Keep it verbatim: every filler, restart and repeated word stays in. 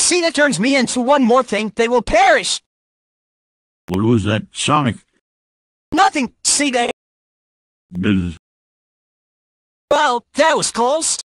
Cena turns me into one more thing, they will perish. What was that, Sonic? Nothing, Cena. Bzz. Well, that was close.